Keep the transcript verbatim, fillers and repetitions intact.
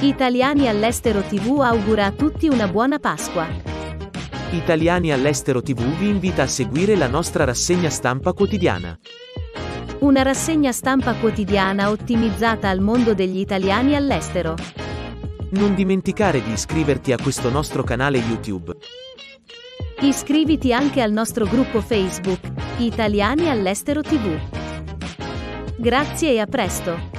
Italiani all'estero tivù augura a tutti una buona Pasqua. Italiani all'estero tivù vi invita a seguire la nostra rassegna stampa quotidiana. Una rassegna stampa quotidiana ottimizzata al mondo degli italiani all'estero. Non dimenticare di iscriverti a questo nostro canale YouTube. Iscriviti anche al nostro gruppo Facebook, Italiani all'estero tivù. Grazie e a presto!